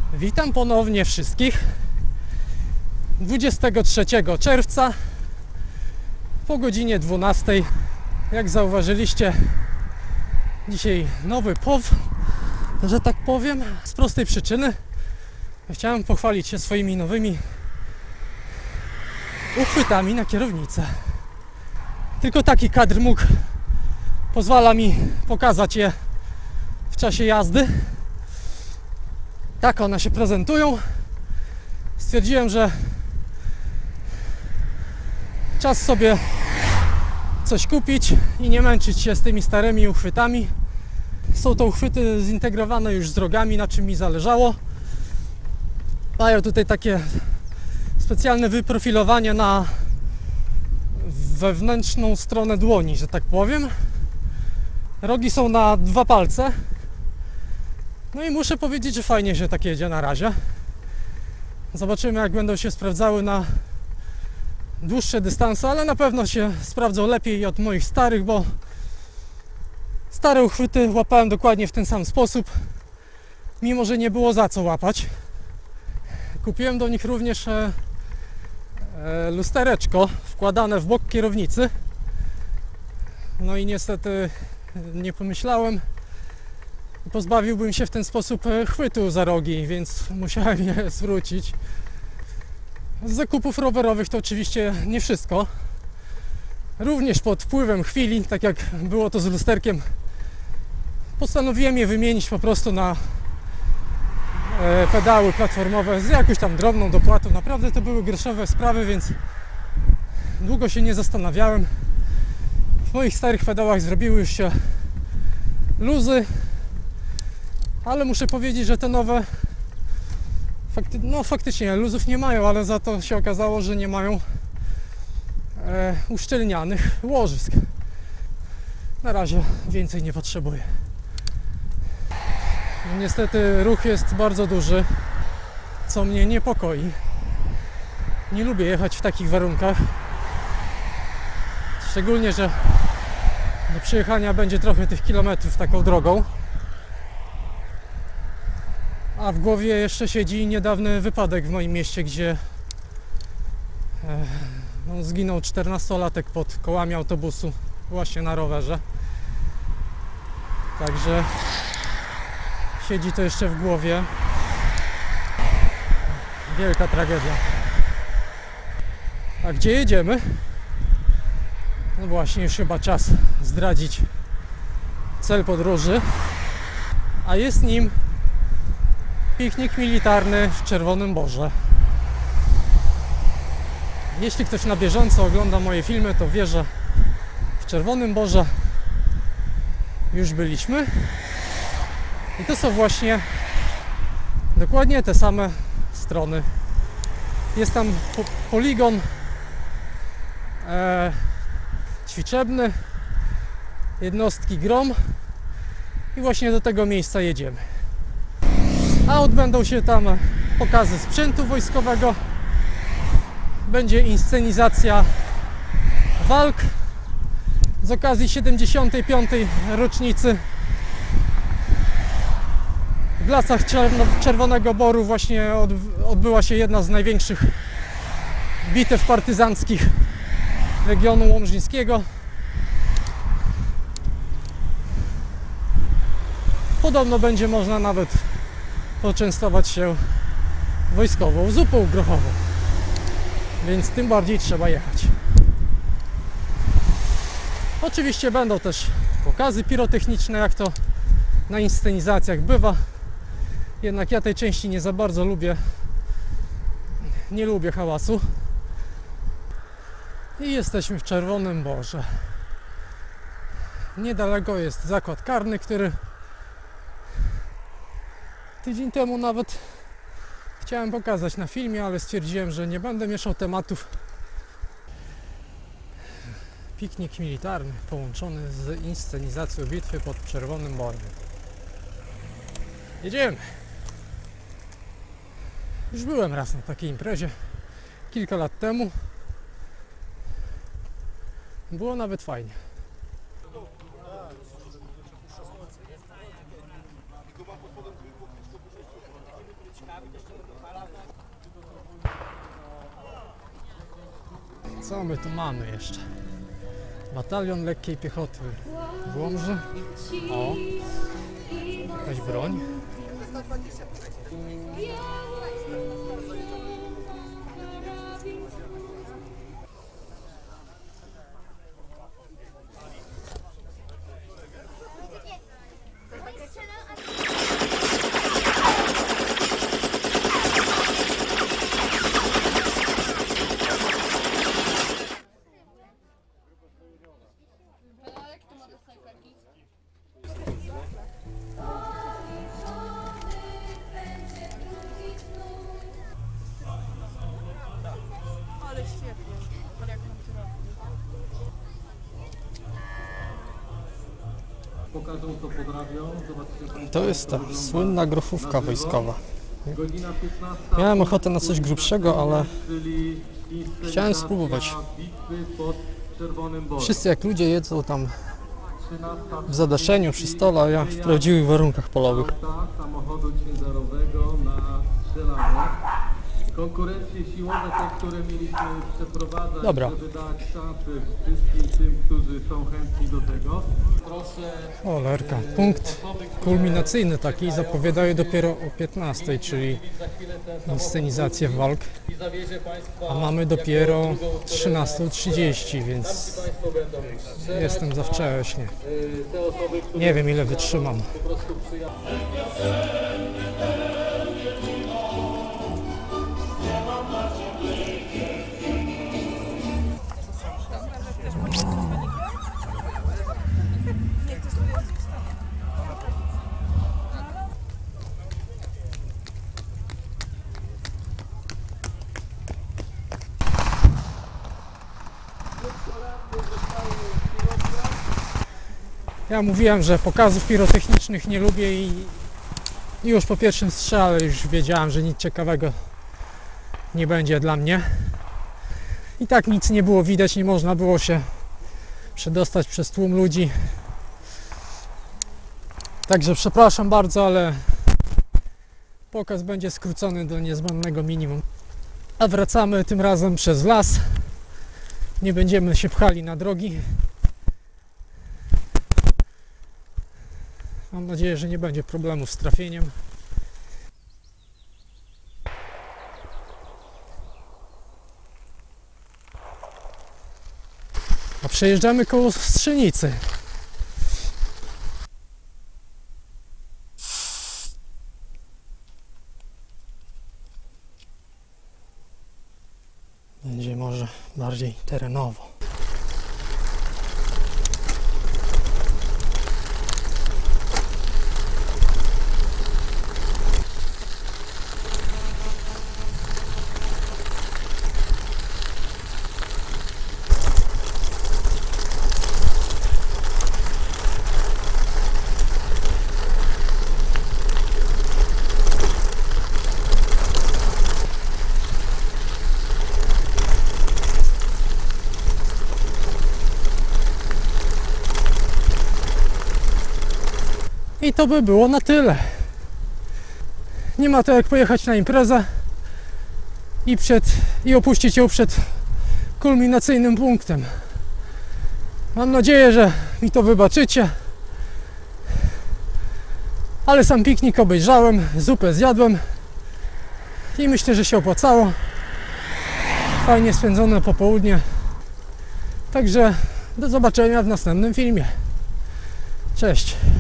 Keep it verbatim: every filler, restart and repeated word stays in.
Witam ponownie wszystkich dwudziestego trzeciego czerwca po godzinie dwunastej. Jak zauważyliście, dzisiaj nowy P O W, że tak powiem, z prostej przyczyny. Chciałem pochwalić się swoimi nowymi uchwytami na kierownicę. Tylko taki kadr mógł pozwala mi pokazać je w czasie jazdy. Tak one się prezentują. Stwierdziłem, że czas sobie coś kupić i nie męczyć się z tymi starymi uchwytami. Są to uchwyty zintegrowane już z rogami, na czym mi zależało. Mają tutaj takie specjalne wyprofilowanie na wewnętrzną stronę dłoni, że tak powiem. Rogi są na dwa palce. No i muszę powiedzieć, że fajnie się tak jedzie na razie. Zobaczymy, jak będą się sprawdzały na dłuższe dystanse, ale na pewno się sprawdzą lepiej od moich starych, bo stare uchwyty łapałem dokładnie w ten sam sposób, mimo że nie było za co łapać. Kupiłem do nich również e, e, lustereczko wkładane w bok kierownicy. No i niestety nie pomyślałem, pozbawiłbym się w ten sposób chwytu za rogi, więc musiałem je zwrócić. Z zakupów rowerowych to oczywiście nie wszystko. Również pod wpływem chwili, tak jak było to z lusterkiem, postanowiłem je wymienić po prostu na pedały platformowe z jakąś tam drobną dopłatą. Naprawdę to były groszowe sprawy, więc długo się nie zastanawiałem. W moich starych pedałach zrobiły już się luzy, ale muszę powiedzieć, że te nowe fakty, no faktycznie luzów nie mają, ale za to się okazało, że nie mają e, uszczelnianych łożysk. Na razie więcej nie potrzebuję. Niestety ruch jest bardzo duży, co mnie niepokoi. Nie lubię jechać w takich warunkach. Szczególnie, że do przejechania będzie trochę tych kilometrów taką drogą. A w głowie jeszcze siedzi niedawny wypadek w moim mieście, gdzie e, no, zginął czternastolatek pod kołami autobusu właśnie na rowerze. Także siedzi to jeszcze w głowie. Wielka tragedia. A gdzie jedziemy? No właśnie, już chyba czas zdradzić cel podróży, a jest nim piknik militarny w Czerwonym Borze. Jeśli ktoś na bieżąco ogląda moje filmy, to wie, że w Czerwonym Borze już byliśmy i to są właśnie dokładnie te same strony. Jest tam po poligon e, ćwiczebny, jednostki GROM i właśnie do tego miejsca jedziemy. A odbędą się tam pokazy sprzętu wojskowego, będzie inscenizacja walk z okazji siedemdziesiątej piątej rocznicy. W lasach Czerwonego Boru właśnie odbyła się jedna z największych bitew partyzanckich regionu łomżyńskiego. Podobno będzie można nawet poczęstować się wojskową zupą grochową, więc tym bardziej trzeba jechać. Oczywiście będą też pokazy pirotechniczne, jak to na inscenizacjach bywa. Jednak ja tej części nie za bardzo lubię. Nie lubię hałasu. I jesteśmy w Czerwonym Borze. Niedaleko jest zakład karny, który tydzień temu nawet chciałem pokazać na filmie, ale stwierdziłem, że nie będę mieszał tematów. Piknik militarny połączony z inscenizacją bitwy pod Czerwonym Borem. Jedziemy! Już byłem raz na takiej imprezie kilka lat temu. Było nawet fajnie. Co my tu mamy jeszcze? Batalion lekkiej piechoty w Łomży. O, jakaś broń. Ale świetnie. Ale jak nam to robi. Pokażą, co podrabią. Zobaczycie. To jest ta słynna grochówka wojskowa. Godzina piętnasta. Miałem ochotę na coś grubszego, ale Czyli inscenizacja chciałem spróbować. bitwy pod Czerwonym Borem. Wszyscy jak ludzie jedzą tam trzynasta w zadaszeniu przy stole, a ja w prawdziwych warunkach polowych. Auta samochodu ciężarowego na strzelanie. Konkurencje siłowe, te, które mieliśmy przeprowadzać, Dobra. żeby dać szansę wszystkim tym, którzy są chętni do tego. Proszę Cholerka, punkt kulminacyjny taki zapowiadają dopiero o piętnastej, czyli inscenizację walk, i zawiezie Państwa, a mamy dopiero trzynastą trzydzieści, więc Państwo będą strzelać, jestem za wcześnie. y, te osoby, które Nie wiem ile wytrzymam. po prostu przyjadą. Ja mówiłem, że pokazów pirotechnicznych nie lubię i i już po pierwszym strzale już wiedziałem, że nic ciekawego nie będzie dla mnie. I tak nic nie było widać, nie można było się przedostać przez tłum ludzi. Także przepraszam bardzo, ale pokaz będzie skrócony do niezbędnego minimum. A wracamy tym razem przez las. Nie będziemy się pchali na drogi. Mam nadzieję, że nie będzie problemów z trafieniem. A przejeżdżamy koło Strzenicy. Będzie może bardziej terenowo. I to by było na tyle. Nie ma to jak pojechać na imprezę i, przed, i opuścić ją przed kulminacyjnym punktem. Mam nadzieję, że mi to wybaczycie. Ale sam piknik obejrzałem, zupę zjadłem i myślę, że się opłacało. Fajnie spędzone popołudnie. Także do zobaczenia w następnym filmie. Cześć!